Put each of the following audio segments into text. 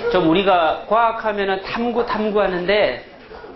좀 우리가 과학하면은 탐구하는데,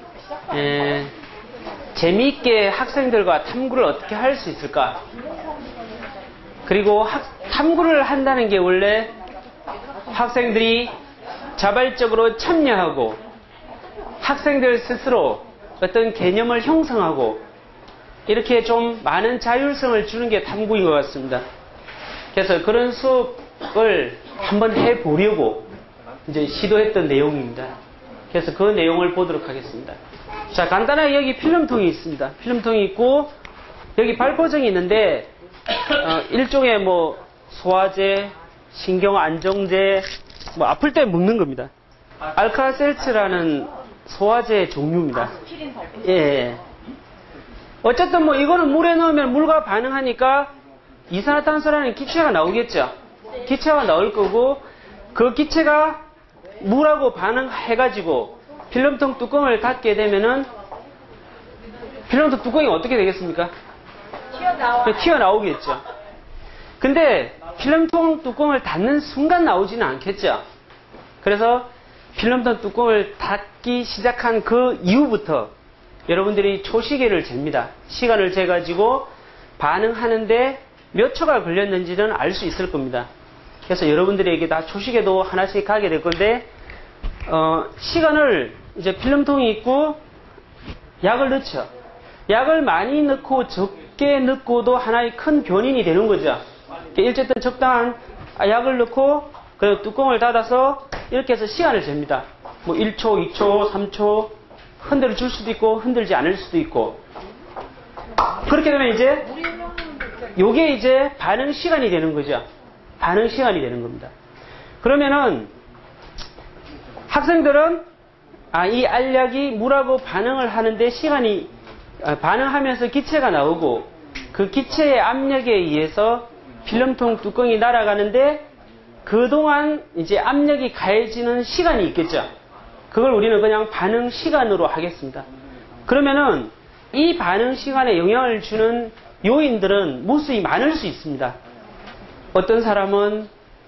재미있게 학생들과 탐구를 어떻게 할 수 있을까? 그리고 탐구를 한다는 게 원래 학생들이 자발적으로 참여하고 학생들 스스로 어떤 개념을 형성하고 이렇게 좀 많은 자율성을 주는 게 탐구인 것 같습니다. 그래서 그런 수업을 한번 해보려고 이제 시도했던 내용입니다. 그래서 그 내용을 보도록 하겠습니다. 자, 간단하게 여기 필름통이 있습니다. 필름통이 있고 여기 발포정이 있는데 일종의 뭐 소화제, 신경안정제, 뭐 아플 때 먹는 겁니다. 알카셀츠라는 소화제 종류입니다. 예. 어쨌든 뭐 이거는 물에 넣으면 물과 반응하니까 이산화탄소라는 기체가 나오겠죠. 기체가 나올 거고 그 기체가 물하고 반응해가지고 필름통 뚜껑을 닫게 되면은 필름통 뚜껑이 어떻게 되겠습니까? 튀어나오겠죠. 근데 필름통 뚜껑을 닫는 순간 나오지는 않겠죠. 그래서 필름통 뚜껑을 닫기 시작한 그 이후부터 여러분들이 초시계를 잽니다. 시간을 재가지고 반응하는데 몇 초가 걸렸는지는 알 수 있을 겁니다. 그래서 여러분들에게 다 초시계도 하나씩 가게 될 건데 시간을 이제 필름통이 있고 약을 넣죠. 약을 많이 넣고 적게 넣고도 하나의 큰 변인이 되는 거죠. 어쨌든 적당한 약을 넣고 그 뚜껑을 닫아서 이렇게 해서 시간을 잽니다. 뭐 1초, 2초, 3초 흔들어 줄 수도 있고 흔들지 않을 수도 있고 그렇게 되면 이제 요게 이제 반응 시간이 되는 거죠. 반응 시간이 되는 겁니다. 그러면은 학생들은 이 알약이 물하고 반응을 하는데 시간이 반응하면서 기체가 나오고 그 기체의 압력에 의해서 필름통 뚜껑이 날아가는데 그동안 이제 압력이 가해지는 시간이 있겠죠. 그걸 우리는 그냥 반응 시간으로 하겠습니다. 그러면은 이 반응 시간에 영향을 주는 요인들은 무수히 많을 수 있습니다. 어떤 사람은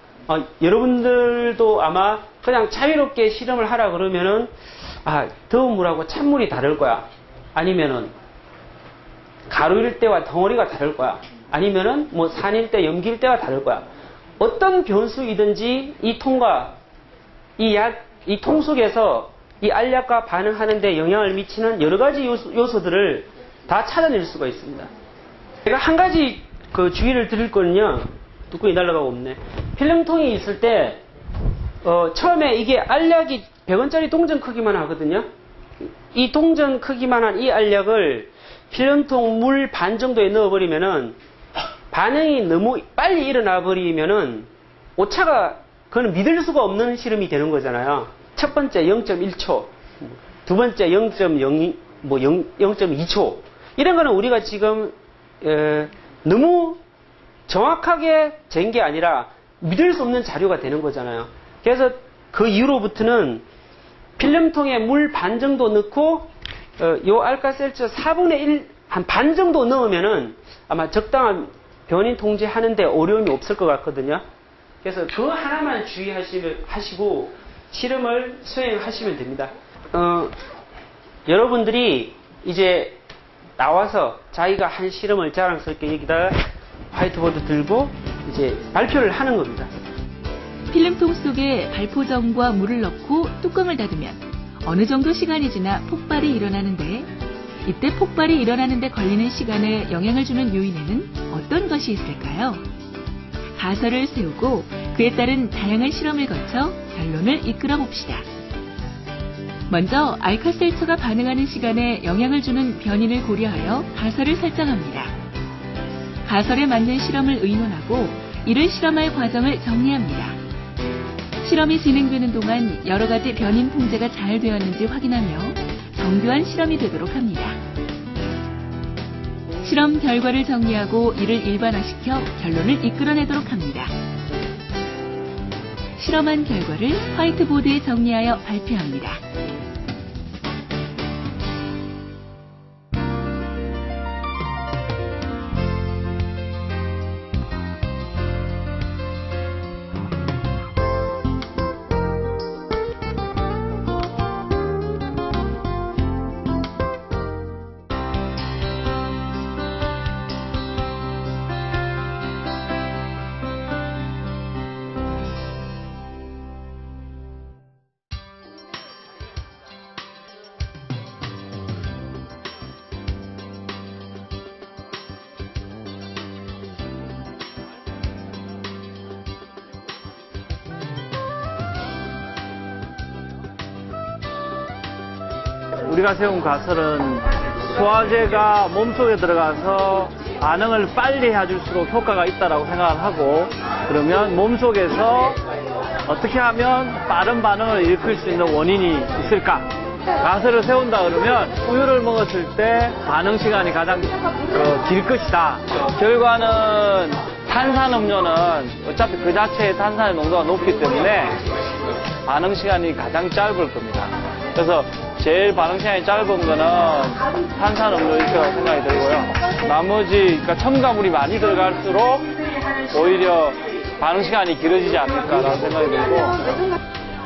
여러분들도 아마 그냥 자유롭게 실험을 하라 그러면은 더운 물하고 찬물이 다를 거야. 아니면은 가루일 때와 덩어리가 다를 거야. 아니면은 뭐 산일 때 염기일 때와 다를 거야. 어떤 변수이든지 이 통과 이 통 속에서 이 알약과 반응하는데 영향을 미치는 여러 가지 요소들을 다 찾아낼 수가 있습니다. 제가 한 가지 그 주의를 드릴 거는요. 뚜껑이 날아가고 없네. 필름통이 있을 때 처음에 이게 알약이 100원짜리 동전 크기만 하거든요. 이 동전 크기만 한 이 알약을 필름통 물 반 정도에 넣어버리면은 반응이 너무 빨리 일어나 버리면은 오차가 그건 믿을 수가 없는 실험이 되는 거잖아요. 첫 번째 0.1초, 두 번째 0.2초 이런 거는 우리가 지금 너무 정확하게 잰 게 아니라 믿을 수 없는 자료가 되는 거잖아요. 그래서 그 이후로부터는 필름통에 물 반 정도 넣고 요 알카셀츠 4분의 1 한 반 정도 넣으면은 아마 적당한 변인 통제하는데 어려움이 없을 것 같거든요. 그래서 그 하나만 주의하시고 실험을 수행하시면 됩니다. 여러분들이 이제 나와서 자기가 한 실험을 자랑스럽게 여기다가 화이트보드 들고 이제 발표를 하는 겁니다. 필름통 속에 발포정과 물을 넣고 뚜껑을 닫으면 어느 정도 시간이 지나 폭발이 일어나는데 이때 폭발이 일어나는데 걸리는 시간에 영향을 주는 요인에는 어떤 것이 있을까요? 가설을 세우고 그에 따른 다양한 실험을 거쳐 결론을 이끌어 봅시다. 먼저 알카셀츠가 반응하는 시간에 영향을 주는 변인을 고려하여 가설을 설정합니다. 가설에 맞는 실험을 의논하고 이를 실험할 과정을 정리합니다. 실험이 진행되는 동안 여러 가지 변인 통제가 잘 되었는지 확인하며 정교한 실험이 되도록 합니다. 실험 결과를 정리하고 이를 일반화시켜 결론을 이끌어내도록 합니다. 실험한 결과를 화이트보드에 정리하여 발표합니다. 우리가 세운 가설은 소화제가 몸속에 들어가서 반응을 빨리 해줄수록 효과가 있다고 생각을 하고, 그러면 몸속에서 어떻게 하면 빠른 반응을 일으킬 수 있는 원인이 있을까? 가설을 세운다 그러면 우유를 먹었을 때 반응 시간이 가장 길 것이다. 결과는 탄산음료는 어차피 그 자체의 탄산의 농도가 높기 때문에 반응 시간이 가장 짧을 겁니다. 그래서 제일 반응 시간이 짧은 거는 탄산음료일 거라고 생각이 들고요. 나머지, 그러니까 첨가물이 많이 들어갈수록 오히려 반응 시간이 길어지지 않을까라는 생각이 들고.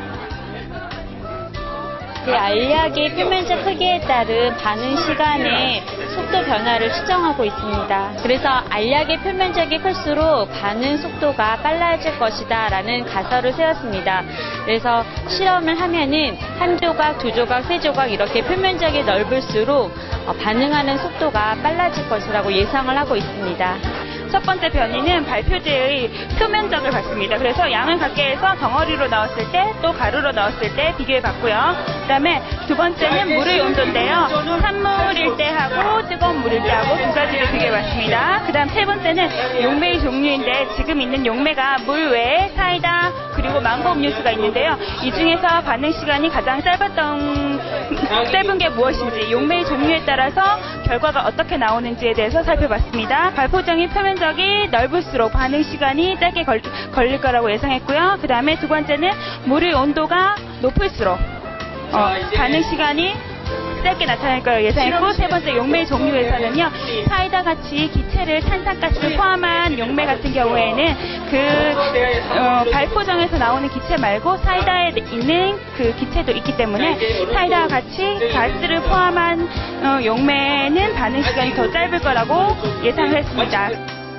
알약의 표면적 크기에 따른 반응 시간의 속도 변화를 추정하고 있습니다. 그래서 알약의 표면적이 클수록 반응 속도가 빨라질 것이다 라는 가설을 세웠습니다. 그래서 실험을 하면은 한 조각, 두 조각, 세 조각 이렇게 표면적이 넓을수록 반응하는 속도가 빨라질 것이라고 예상을 하고 있습니다. 첫 번째 변이는 발표제의 표면적을 봤습니다. 그래서 양을 갖게 해서 덩어리로 넣었을 때 또 가루로 넣었을 때 비교해 봤고요. 그다음에 두 번째는 물의 온도인데요. 찬물일 때 하고 뜨거운 물일 때 하고 두 가지를 비교해 봤습니다. 그다음 세 번째는 용매의 종류인데 지금 있는 용매가 물 외에 사이다 그리고 망고 음료수가 있는데요. 이 중에서 반응 시간이 가장 짧은 게 무엇인지 용매의 종류에 따라서 결과가 어떻게 나오는지에 대해서 살펴봤습니다. 발포정이 표면적이 넓을수록 반응 시간이 짧게 걸릴 거라고 예상했고요. 그 다음에 두 번째는 물의 온도가 높을수록 반응 시간이 짧게 나타날 거라고 예상했고, 세 번째 용매의 종류에서는요, 사이다 같이 기체를 탄산가스를 포함한 용매 같은 경우에는 발포정에서 나오는 기체 말고 사이다에 있는 그 기체도 있기 때문에 사이다와 같이 가스를 포함한 용매는 반응 시간이 더 짧을 거라고 예상을 했습니다.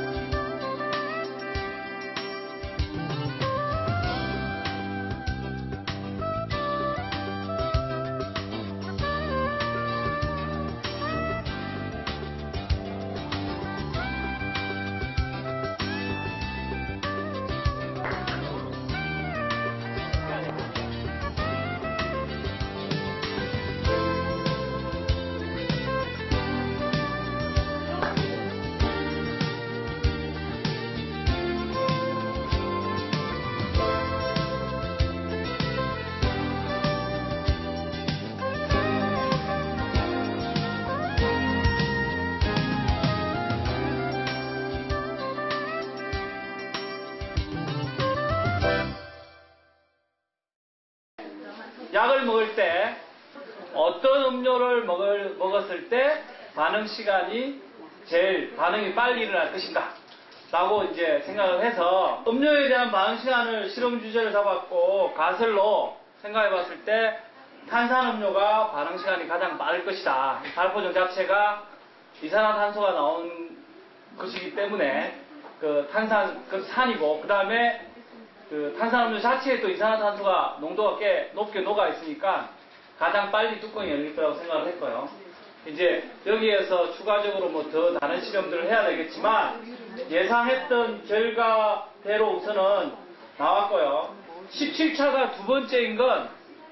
약을 먹을 때 어떤 음료를 먹었을 때 반응 시간이 제일 반응이 빨리 일어날 것인가 라고 이제 생각을 해서 음료에 대한 반응 시간을 실험 주제를 잡았고 가설로 생각해 봤을 때 탄산음료가 반응 시간이 가장 빠를 것이다. 발포정 자체가 이산화탄소가 나온 것이기 때문에 그 산이고 그 다음에 그 탄산음료 자체에 또 이산화탄소가 농도가 꽤 높게 녹아 있으니까 가장 빨리 뚜껑이 열릴 거라고 생각을 했고요. 이제 여기에서 추가적으로 뭐 더 다른 실험들을 해야 되겠지만 예상했던 결과대로 우선은 나왔고요. 17차가 두 번째인 건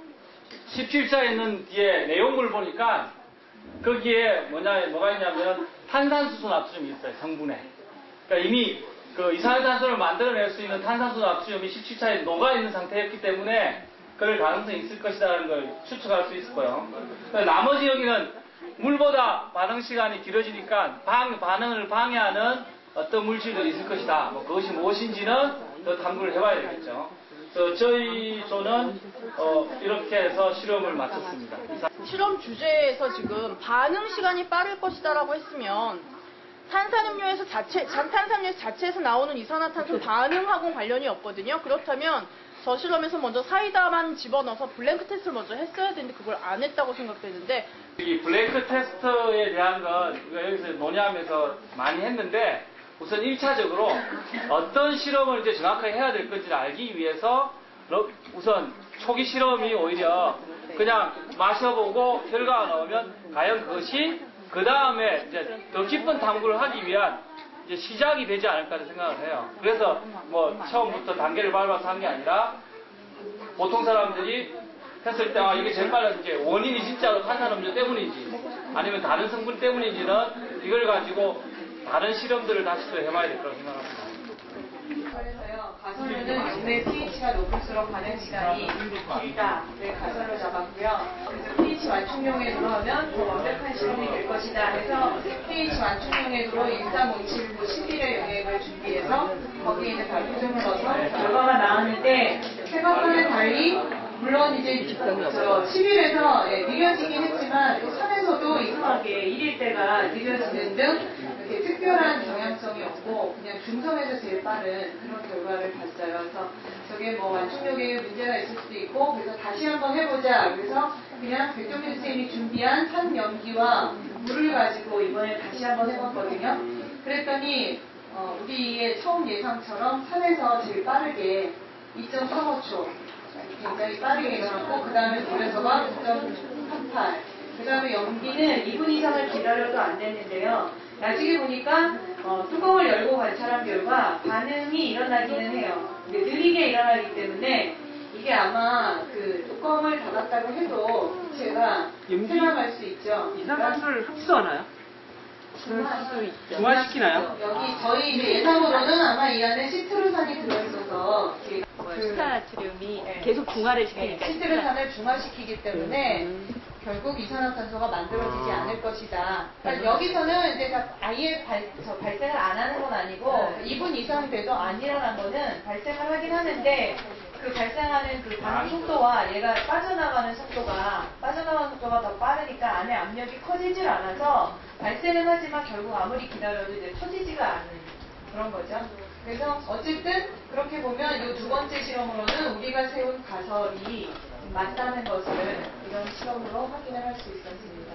17차에 있는 뒤에 내용물을 보니까 거기에 뭐가 있냐면 탄산수소 나트륨이 있어요. 성분에. 그러니까 이미 그 이산화탄소를 만들어낼 수 있는 탄산수 나트륨이 17차에 녹아있는 상태였기 때문에 그럴 가능성이 있을 것이라는 걸 추측할 수 있을 거예요. 나머지 여기는 물보다 반응 시간이 길어지니까 반응을 방해하는 어떤 물질들이 있을 것이다. 뭐 그것이 무엇인지는 더 탐구를 해봐야 되겠죠. 그래서 저희 조는 이렇게 해서 실험을 마쳤습니다. 실험 주제에서 지금 반응 시간이 빠를 것이다라고 했으면 탄산음료에서 자체에서 나오는 이산화탄소 반응하고는 관련이 없거든요. 그렇다면 저 실험에서 먼저 사이다만 집어넣어서 블랭크 테스트를 먼저 했어야 되는데 그걸 안 했다고 생각되는데, 이 블랭크 테스트에 대한 건 우리가 여기서 논의하면서 많이 했는데 우선 1차적으로 어떤 실험을 이제 정확하게 해야 될 건지를 알기 위해서 우선 초기 실험이 오히려 그냥 마셔보고 결과가 나오면 과연 그것이 그 다음에 이제 더 깊은 탐구를 하기 위한 이제 시작이 되지 않을까 생각을 해요. 그래서 뭐 처음부터 단계를 밟아서 한 게 아니라 보통 사람들이 했을 때 이게 제일 빨라진 게 원인이 진짜로 탄산음료 때문인지 아니면 다른 성분 때문인지는 이걸 가지고 다른 실험들을 다시 또 해봐야 될 거라고 생각합니다. 그래서요, 가설은 용매 pH가 높을수록 반응 시간이 길다. 네, 가설로 잡았고요. 그래서 pH 완충용에 들어가면 더 완벽한 실험이 될 것이다. 해서 pH 완충용액으로 1357 11회 용액을 준비해서 거기에 이제 발표점을 넣어서 결과가 나왔는데 생각과는 달리 물론 이제 11에서 느려지긴 했지만 또 산에서도 이상하게 1일 때가 느려지는 등 이렇게 특별한 경향성이 없고 그냥 중성에서 제일 빠른 그런 결과를 봤어요. 그래서 저게 뭐 완충력에 문제가 있을 수도 있고 그래서 다시 한번 해보자. 그래서 그냥 백종민 선생님이 준비한 산염기와 물을 가지고 이번에 다시 한번 해봤거든요. 그랬더니 우리의 처음 예상처럼 산에서 제일 빠르게 2.35초 굉장히 빠르게 일어났고 그 다음에 물에서가 9.38 그 다음에 연기는 2분 이상을 기다려도 안 됐는데요. 나중에 보니까 뚜껑을 열고 관찰한 결과 반응이 일어나기는 해요. 근데 느리게 일어나기 때문에 이게 아마 그 뚜껑을 닫았다고 해도 기체가 생각할 수 있죠. 이산화탄소를 흡수하나요? 중화시키나요? 여기 저희 이제 예상으로는 아마 이 안에 시트루산이 들어있어서 시타나트륨이 계속 중화를 시키니까 시트루산을 중화시키기 때문에 결국 이산화탄소가 만들어지지 않을 것이다. 그러니까 여기서는 이제 아예 발생을 안 하는 건 아니고 2분 이상 돼도 안 일어난 거는 발생을 하긴 하는데 그 발생하는 그 반응 속도와 얘가 빠져나가는 속도가 더 빠르니까 안에 압력이 커지질 않아서 발생은 하지만 결국 아무리 기다려도 이제 터지지가 않은 그런 거죠. 그래서 어쨌든 그렇게 보면 이 두 번째 실험으로는 우리가 세운 가설이 맞다는 것을 이런 실험으로 확인을 할 수 있었습니다.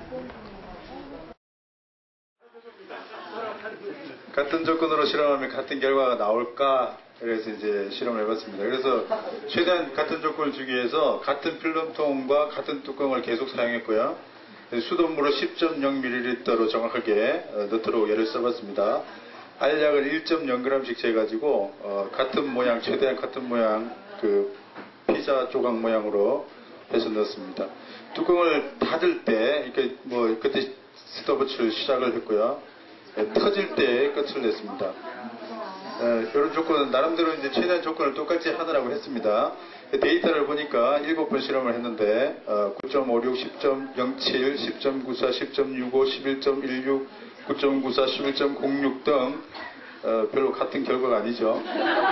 같은 조건으로 실험하면 같은 결과가 나올까? 그래서 이제 실험을 해봤습니다. 그래서 최대한 같은 조건을 주기 위해서 같은 필름통과 같은 뚜껑을 계속 사용했고요. 수돗물을 10.0ml로 정확하게 넣도록 예를 써봤습니다. 알약을 1.0g씩 재가지고 같은 모양, 최대한 같은 모양 그 피자 조각 모양으로 해서 넣었습니다. 뚜껑을 닫을 때 이렇게 뭐 그때 스톱워치를 시작을 했고요. 터질 때 끝을 냈습니다. 이런 조건은 나름대로 이제 최대한 조건을 똑같이 하느라고 했습니다. 데이터를 보니까 7번 실험을 했는데 9.56, 10.07, 10.94, 10.65, 11.16, 9.94, 11.06 등 별로 같은 결과가 아니죠.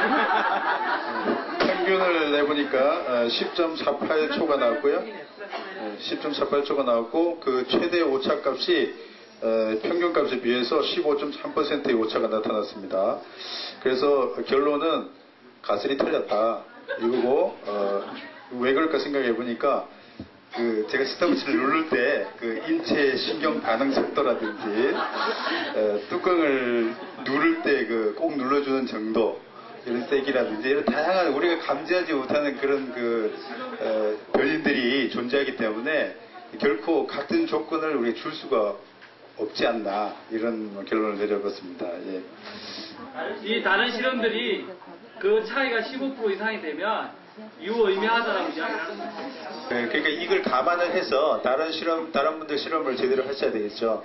평균을 내보니까 10.48초가 나왔고요. 10.48초가 나왔고 그 최대 오차값이 평균값에 비해서 15.3%의 오차가 나타났습니다. 그래서 결론은 가설이 틀렸다 이거고 왜 그럴까 생각해 보니까 제가 스톱워치를 누를 때 그 인체 신경 반응 속도라든지 뚜껑을 누를 때 그 꼭 눌러주는 정도 이런 세기라든지 이런 다양한 우리가 감지하지 못하는 그런 변인들이 존재하기 때문에 결코 같은 조건을 우리가 줄 수가 없지 않나 이런 결론을 내려봤습니다. 예. 이 다른 실험들이 그 차이가 15% 이상이 되면 유의미하다라고 이야기를 하는 거예요. 그러니까 이걸 감안을 해서 다른 분들 실험을 제대로 하셔야 되겠죠.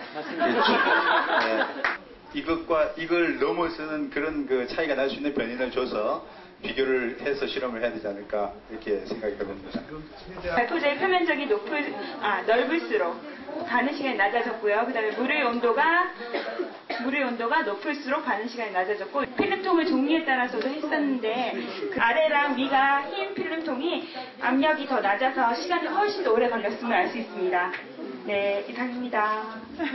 이것과 이걸 넘어서는 그런 그 차이가 날 수 있는 변인을 줘서 비교를 해서 실험을 해야 되지 않을까 이렇게 생각이 됩니다. 발포제의 표면적이 넓을수록 반응 시간이 낮아졌고요. 그 다음에 물의 온도가 높을수록 반응 시간이 낮아졌고 필름통의 종류에 따라서도 했었는데 그 아래랑 위가 흰 필름통이 압력이 더 낮아서 시간이 훨씬 더 오래 걸렸음을 알 수 있습니다. 네, 이상입니다.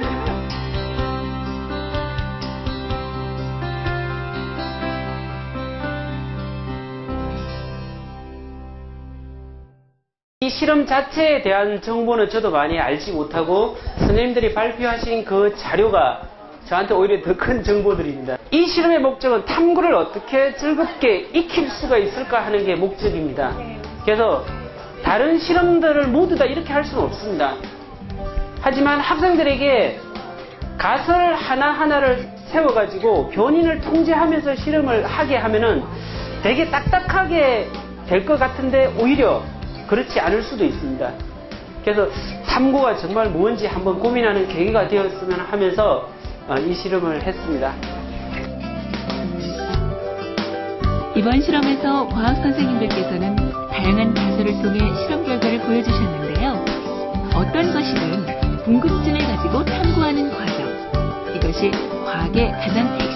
이 실험 자체에 대한 정보는 저도 많이 알지 못하고 선생님들이 발표하신 그 자료가 저한테 오히려 더 큰 정보들입니다. 이 실험의 목적은 탐구를 어떻게 즐겁게 익힐 수가 있을까 하는 게 목적입니다. 그래서 다른 실험들을 모두 다 이렇게 할 수는 없습니다. 하지만 학생들에게 가설 하나하나를 세워가지고 변인을 통제하면서 실험을 하게 하면은 되게 딱딱하게 될 것 같은데 오히려 그렇지 않을 수도 있습니다. 그래서 탐구가 정말 뭔지 한번 고민하는 계기가 되었으면 하면서 이 실험을 했습니다. 이번 실험에서 과학 선생님들께서는 다양한 가설을 통해 실험 결과를 보여주셨는데요. 어떤 것이든 궁금증을 가지고 탐구하는 과정, 이것이 과학의 가장